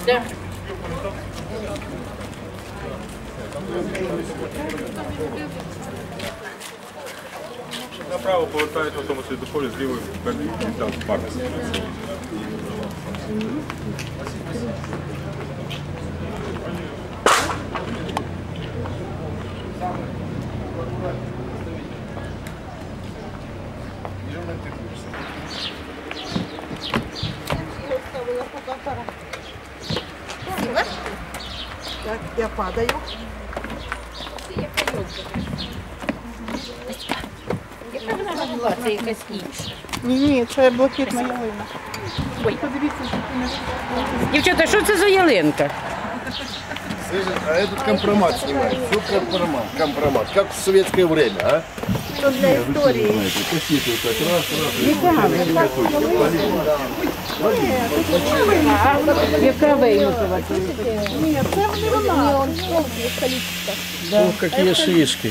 Да. Направо повертаєте в тому світофорі, зліво там парк. Так, я падаю. Яка вона була? Це якась інша. Ні, це блакитна ялина. Ой. Подивіться, Дівчата, що це за ялинка? А этот компромат снимает. Все компромат. Как в советское время, а? що для історії. Какие-то вот так раз. Яка виймутова? Ні, це не вона. О, какие шишки.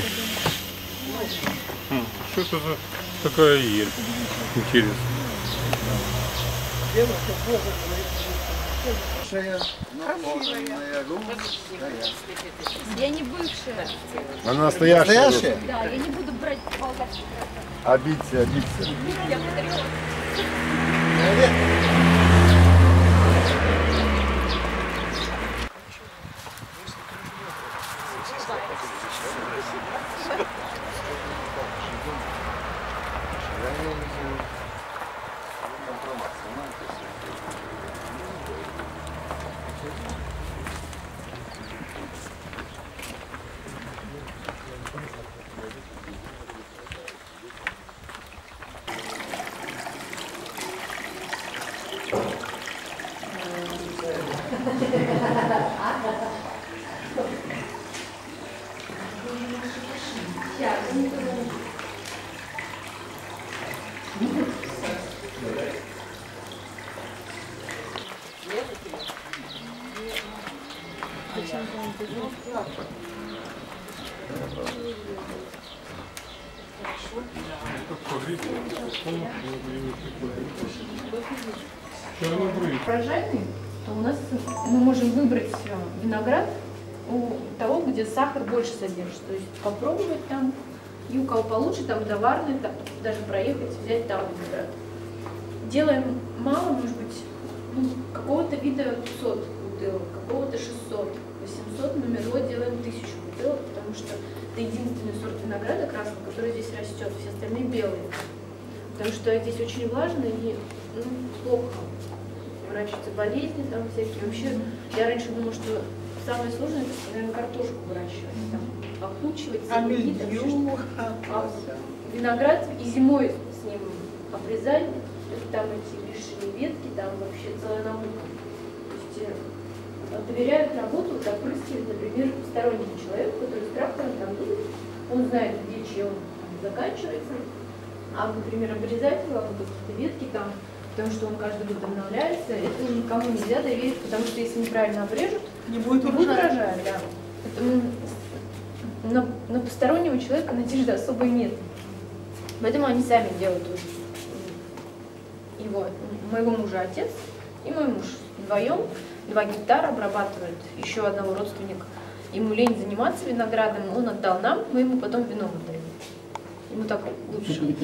Что это за такая ель? Интересно. Я не бывшая. Она настоящая? Да, я не буду брать болгарский. Обидься. Я подарила. Урожайный, то у нас мы можем выбрать виноград у того, где сахар больше содержит. То есть попробовать там, и у кого получше, там товарный, там, даже проехать, взять там виноград. Делаем мало, может быть, какого-то вида 500 бутылок, какого-то 600, 800, на Мерло делаем 1000 бутылок, потому что это единственный сорт винограда красного, который здесь растет, все остальные белые. Потому что здесь очень влажно и плохо выращиваются болезни там всякие. Вообще, я раньше думала, что самое сложное это, наверное, картошку выращивать, там, окучивать, семенить, виноград и зимой с ним обрезать, там эти лишние ветки, там вообще целая наука. То есть доверяют работу, вот опрыскивать, например, стороннему человеку, который с трактором там едет, он знает, где чье он заканчивается, а, например, обрезать его, какие-то ветки там, потому что он каждый год обновляется, это никому нельзя доверить, потому что если неправильно обрежут, Не будет урожая. Да. Поэтому на постороннего человека надежды особой нет. Поэтому они сами делают его, моего мужа отец и мой муж. Вдвоем 2 гектара обрабатывают, еще одного родственника. Ему лень заниматься виноградом, он отдал нам, мы ему потом вино отдаем. Ему так лучше.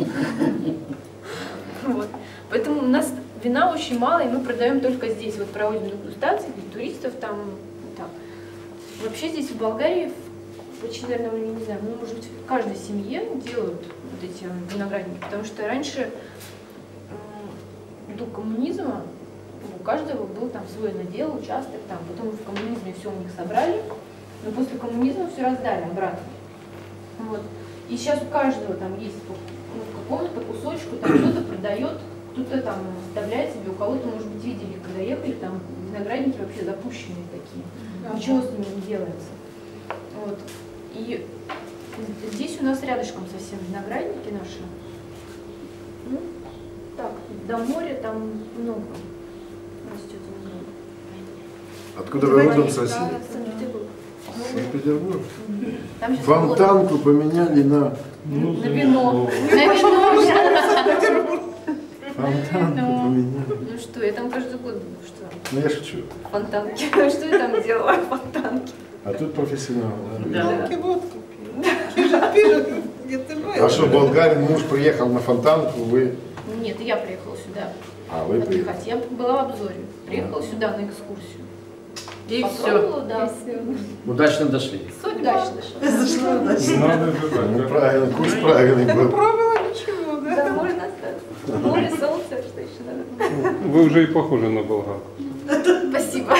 Вот. Поэтому у нас вина очень мало, и мы продаем только здесь. Вот проводим дегустации для туристов там. Так. Вообще здесь в Болгарии, почти, наверное, я не знаю, может быть, в каждой семье делают вот эти виноградники, потому что раньше до коммунизма у каждого был там свой надел, участок там. Потом в коммунизме все у них собрали, но после коммунизма все раздали обратно. Вот. И сейчас у каждого там есть по какому-то кусочку, там кто-то продает, кто-то там оставляет себе, у кого-то, может быть, видели, когда ехали, там виноградники вообще запущенные такие, ничего с ними не делается. Вот. И здесь у нас рядышком совсем виноградники наши. Ну, так, до моря там много растет виноград. Откуда вы родом соседи? Санкт-Петербург. Санкт-Петербург. Там сейчас Фонтанку поменяли на... на вино. На вино. Ну что, я там каждый год был, что? Ну я шучу. Фонтанки. Что я там делала? Фонтанки. А тут профессионал. Да? Великий водку пил. Где ты был? А что, болгарин муж приехал на фонтанку, вы... Нет, я приехала сюда А, вы приехали. отдыхать. Я была в обзоре. Приехала сюда на экскурсию. І все. Попробовала, да. Удачно дошли. Удачно дошла. Надо же так, Ну да? правильно, курс правильный был. Пробила ничего, да? Да, можно остаться. Море, солнце, что еще надо? Вы уже и похожи на болгарку. Спасибо.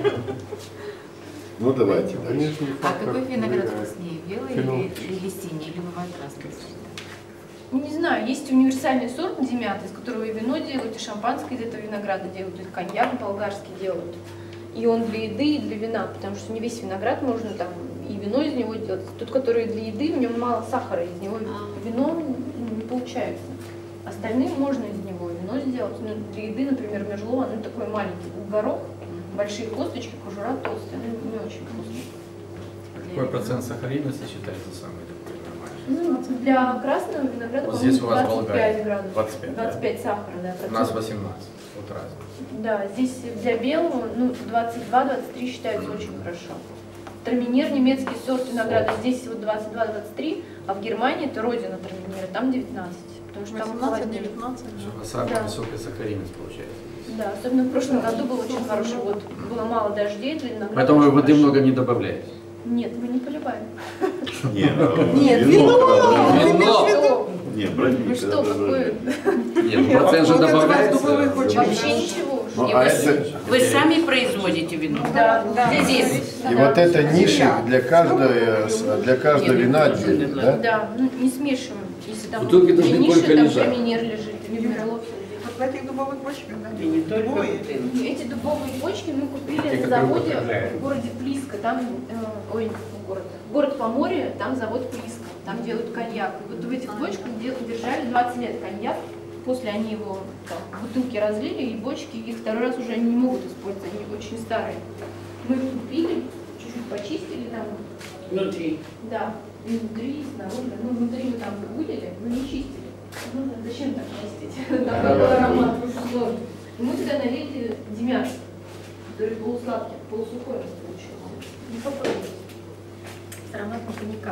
Ну давайте дальше. Внешний А фактор какой виноград влияет. вкуснее, белый Фенол. или синий, или бывает разные? Не знаю, есть универсальный сорт Демят, из которого и вино делают, и шампанское из этого винограда делают, и коньяк болгарский делают. И он для еды и для вина, потому что не весь виноград можно там и вино из него делать. Тот, который для еды, в нем мало сахара, из него вино не получается. Остальные можно из него вино сделать. Ну, для еды, например, мерло, оно такой маленький горох, большие косточки, кожура толстая, ну, не очень вкусно. Какой процент сахаринности считается самый такой нормальный? Ну, для красного винограда, Вот по-моему, здесь у вас 25 Болгария. градусов. 25, да? 25 сахара, да. У нас процентов. 18. Вот разница. Да, здесь для белого, ну, 22-23 считается очень хорошо. Траминер, немецкий сорт винограда, здесь вот 22-23, а в Германии это родина траминера, там 19. Потому что там 18, холоднее. 19. Самая Да. высокая сахаринность получается. Да, особенно в прошлом году был очень хороший год. Было мало дождей для винограда. Поэтому вы очень воды хорошо. много не добавляете. Нет, мы не поливаем. Нет, вино. Нет, Ну что, какой? Нет, процент же добавляется. Вообще ничего. Ну, И а вы, это... ви самі производите вино? Да, Здесь. И вот эта ниша для каждого вина отдельно, да? Да, ну не смешиваем. Если там Бутылки должны ниша, только там лежать. траминер лежит, или мерло. Вот в этих дубовых бочках, да? І не тільки Дубовые. бутилки. Эти дубовые почки мы купили Те, на которые заводе употребляют. в городе Плиска. Там, город Поморье, там завод Плиска. Там делают коньяк. И вот в этих бочках держали 20 лет коньяк. После они его там, в бутылки разлили, и бочки их второй раз уже не могут использовать, они очень старые. Мы их купили, чуть-чуть почистили там, Внутрі. да, и внутри, и снаружи. Ну, внутри мы там вылили, но не чистили. Ну, зачем так чистить? Там такой аромат вкусной. И мы туда налили Демят, который полусладкий, полусухой у нас получился. Не попробуйте. С ароматом коньяка.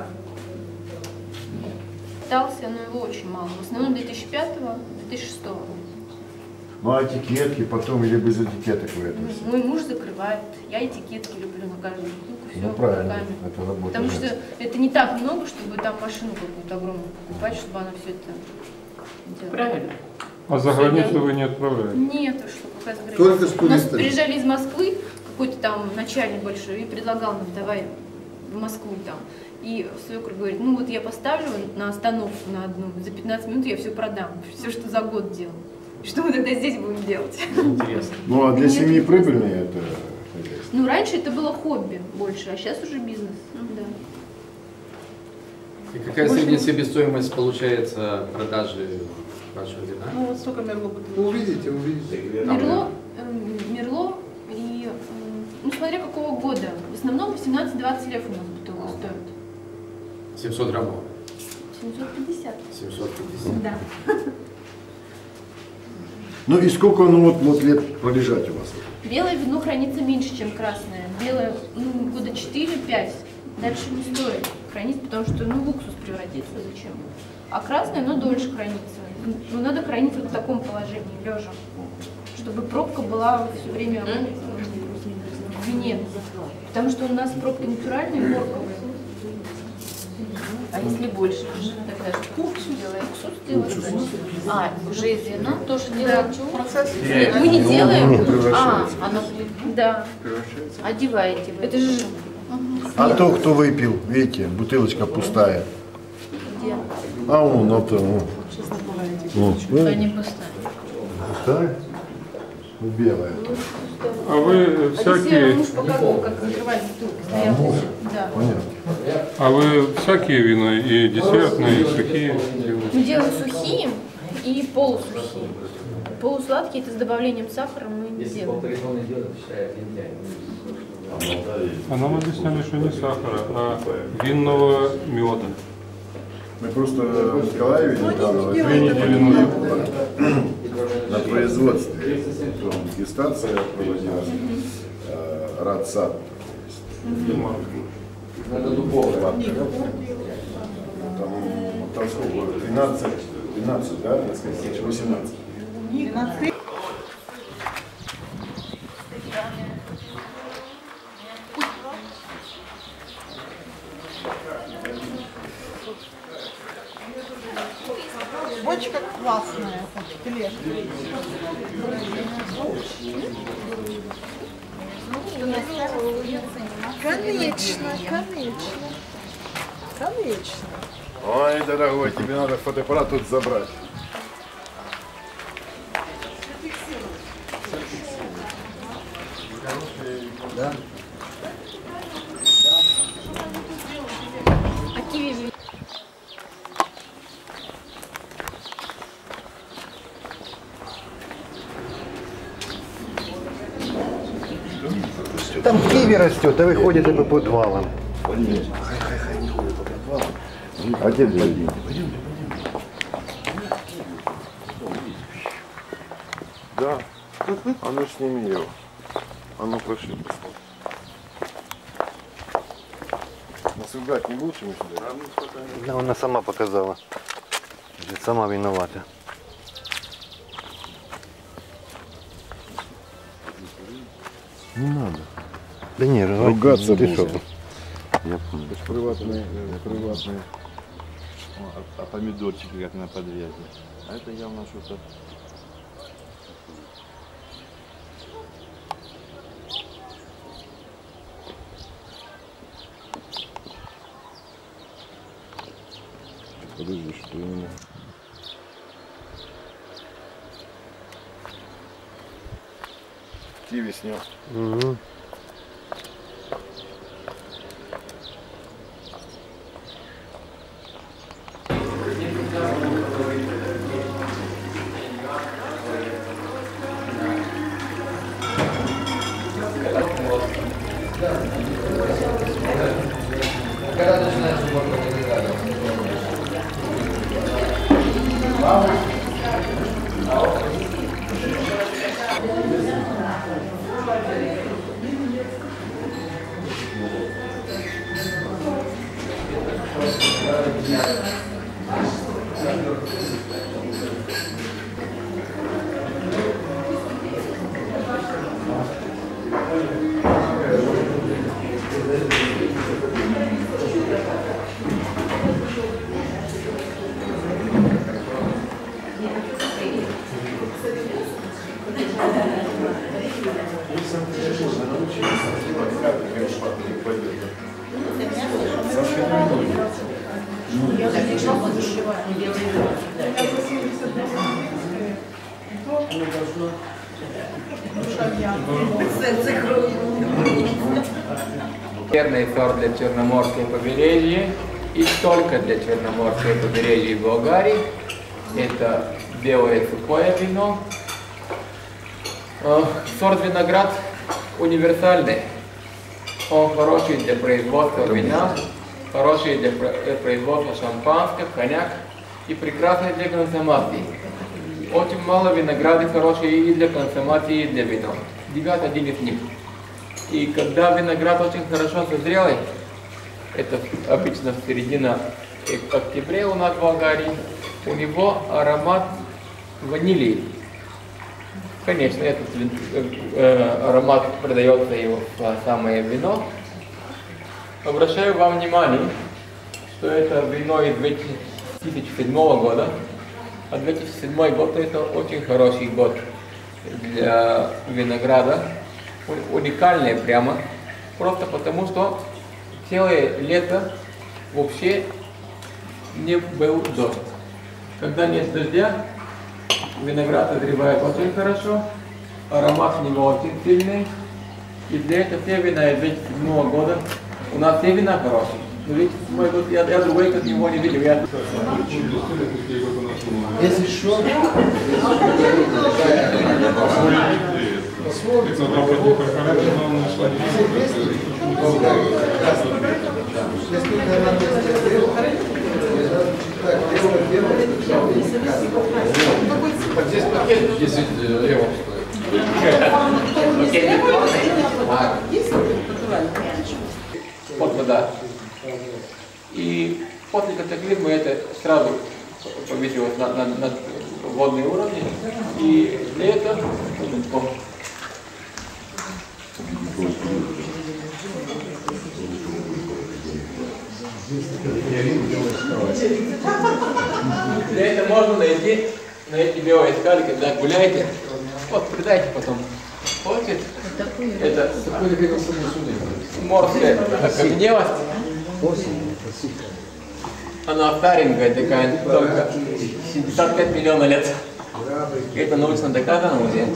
Питался, но его очень мало. В основном 2005-2006. Ну а этикетки потом или без этикеток вы это все? Мой муж закрывает. Я этикетки люблю на каждую бутылку, все Ну правильно, руками. это работа. Потому что это не так много, чтобы там машину какую-то огромную покупать, чтобы она все это делала. Правильно. А за границу вы не отправляете? Нет, вы что, пока за границей. Только с У нас туристами. приезжали из Москвы, какой-то там начальник большой, и предлагал нам, давай в Москву там. И свекр говорит, ну вот я поставлю на остановку на одну, за 15 минут я все продам, все, что за год делал. Что мы тогда здесь будем делать? Интересно. Ну а для Нет, семьи не прибыльнее это хозяйство? Ну, раньше это было хобби больше, а сейчас уже бизнес. Да. И какая средняя себестоимость получается продажи вашего вина? Ну, вот сколько мерло бутылок. Увидите, увидите. Мерло, Мерло и, ну, смотря какого года. В основном 18-20 лев у нас бутылка стоит. 700 граммов. 750. 750. Да. Ну и сколько оно вот лет пролежать у вас? Белое вино хранится меньше, чем красное. Белое, ну, года 4-5. Дальше не стоит хранить, потому что, ну, в уксус превратится, зачем? А красное, оно дольше хранится. Ну, надо хранить вот в таком положении, лежа, чтобы пробка была все время в вине. Потому что у нас пробки натуральные, морковые. А если больше? Тогда же уксус делаем. А, уже из вина тоже делаем? Процесс. Нет, мы не делаем. А, оно Да. одеваете вы. Это же А то, кто выпил, видите, бутылочка пустая. где? А он, вот он. Что не пустая. Пустая? Белая. А вы Одиссея всякие, муж показывал, как закрывать бутылки. Стоял. Да. Понятно. а вы всякие вина, и десертные, и сухие делаете? Мы делаем сухие и полусухие. Полусладкие это с добавлением сахара мы не делаем. А нам объясняли, что не сахара, а винного меда. Мы просто в Николаеве недавно, 2 недели назад. на производстве. Дегустация проводилась, радсад. Это дубовое. Там сколько? 12, да? 18. Бочка классная, тележка. Конечно, конечно. Конечно. Ой, дорогой, тебе надо фотоаппарат тут забрать. Да? А киви? Там киви растет, а вы ходите по подвалам. А где дядя? Да. А ну сними его. А ну пошли. Насугать не лучше мы сюда? Да, она сама показала. Значит, сама виновата. Не надо. Да не, Ругаться ты будешь. что? Я понял. Это ж приватные. А помидорчики как на подвязи. А это явно что-то. Подожди, что именно? Киви снял. Угу. Когда начинается уборка винограда? Верный сорт для Черноморского побережья и только для Черноморского побережья и Болгарии. Это белое сухое вино. Сорт виноград универсальный. Он хороший для производства вина, хороший для производства шампанского, коньяк и прекрасный для консумации. Очень мало винограда хорошие и для консумации, и для вина. 9 один из них. И когда виноград очень хорошо созрелый, это обычно в середине октября у нас в Болгарии, у него аромат ванили. Конечно, этот аромат продается его в самое вино. Обращаю вам внимание, что это вино из 2007 года. А 2007 год это очень хороший год для винограда. Уникальный прямо. Просто потому, что целое лето вообще не был дождь. Когда нет дождя, виноград созревает очень хорошо, аромат у него очень сильный. И для этого все вина из 2007 года, у нас все вина хорошие. Но 2007 год я другой как его не видел. Если что, здесь пакет 10 вода. И после катаклизма это сразу повысилось на водный уровень. И для этого можно найти на эти биоискали, когда гуляете. Вот, придайте потом. Хватит. Это морская окаменелость. Она старенькая такая, только 75 миллионов лет. И это научно доказано уже.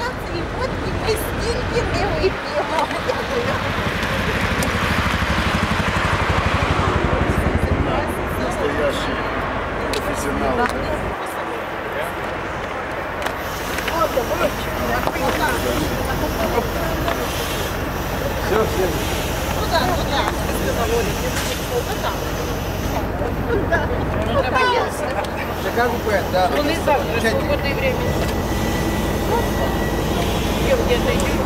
Настоящий профессионал. Все. Да. Он и завтра, свободное время. Где-то идет.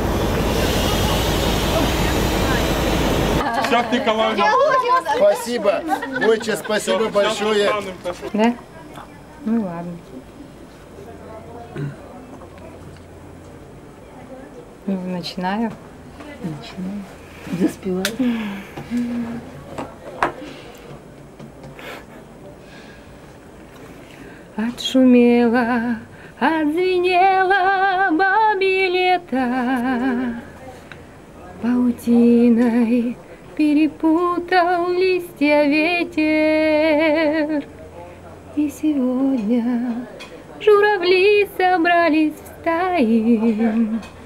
Сейчас Николаевна. Спасибо. Очень спасибо большое. Да? Ну ладно. Ну, начинаю. Заспевай. Отшумела, отзвенела бабье лето, паутиной перепутал листья ветер. И сегодня журавли собрались в стаи.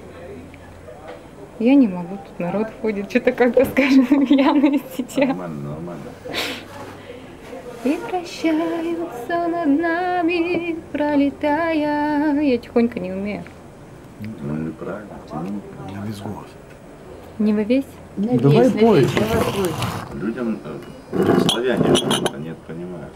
Я не могу, тут народ ходит, что-то как-то, скажем, пьяные сидят. Нормально. И прощаются над нами, пролетая. Я тихонько не умею. Ну, правильно. Не весь голос. Не во весь? Давай пой. Людям славяне что-то нет, понимают.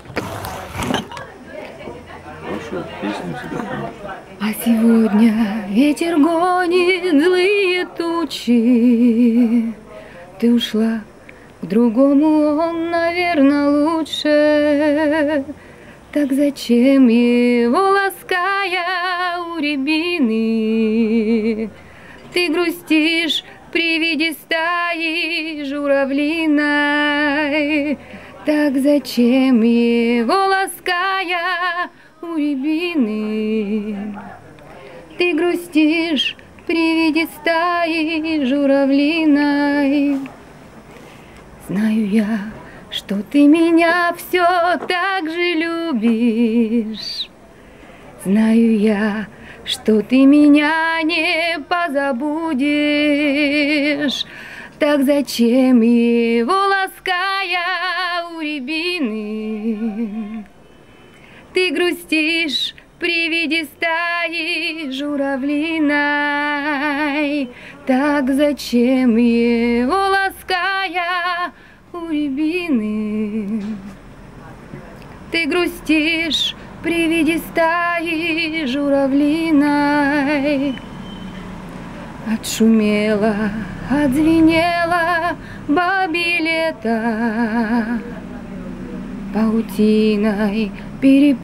Хорошую песню себе понимают. А сегодня ветер гонит злые тучи. Ты ушла к другому, он, наверное, лучше. Так зачем его, лаская у рябины, ты грустишь при виде стаи журавлиной? Так зачем его, лаская у рябины, ты грустишь при виде стаи журавлиной? Знаю я, что ты меня все так же любишь. Знаю я, что ты меня не позабудешь. Так зачем его, лаская у рябины, ты грустишь при виде стаи журавлиной? Так зачем его, лаская у рябины, ты грустишь при виде стаи журавлиной? Отшумела, отзвенела бабье лето, паутиной перепутала